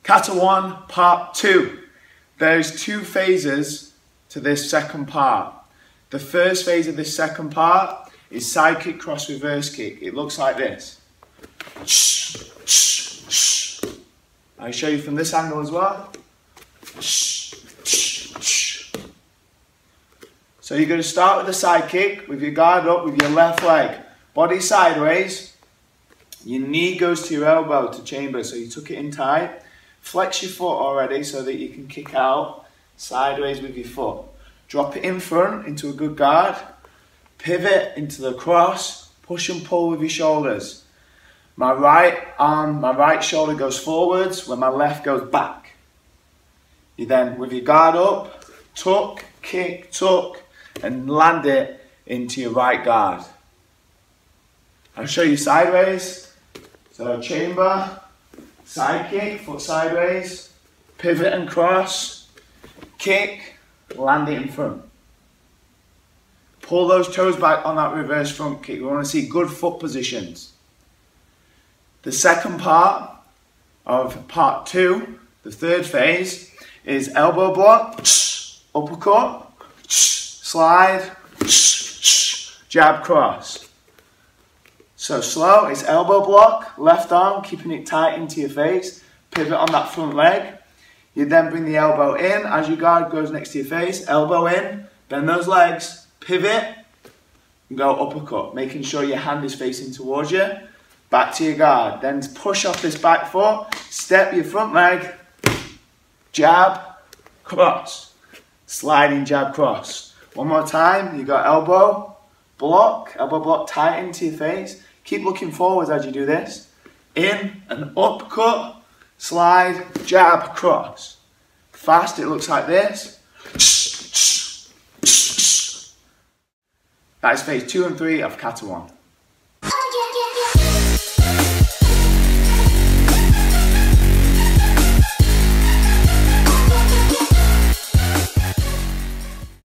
Kata 1, part 2. There's 2 phases to this second part. The first phase of this second part is side kick, cross, reverse kick. It looks like this. I'll show you from this angle as well. So you're going to start with the side kick with your guard up with your left leg. Body sideways. Your knee goes to your elbow to chamber, so you tuck it in tight. Flex your foot already so that you can kick out sideways with your foot. Drop it in front into a good guard. Pivot into the cross. Push and pull with your shoulders. My right arm, my right shoulder goes forwards when my left goes back. You then, with your guard up, tuck, kick, tuck, and land it into your right guard. I'll show you sideways. So chamber, side kick, foot sideways, pivot and cross, kick, land it in front. Pull those toes back on that reverse front kick. We want to see good foot positions. The second part of part 2, the third phase, is elbow block, uppercut, slide, jab, cross. So slow, it's elbow block, left arm, keeping it tight into your face, pivot on that front leg. You then bring the elbow in as your guard goes next to your face, elbow in, bend those legs, pivot, and go uppercut, making sure your hand is facing towards you. Back to your guard, then push off this back foot, step your front leg, jab, cross, sliding jab, cross. One more time, you got elbow block tight into your face. Keep looking forwards as you do this. In and uppercut, slide, jab, cross. Fast, it looks like this. That is phase 2 and 3 of Kata 1.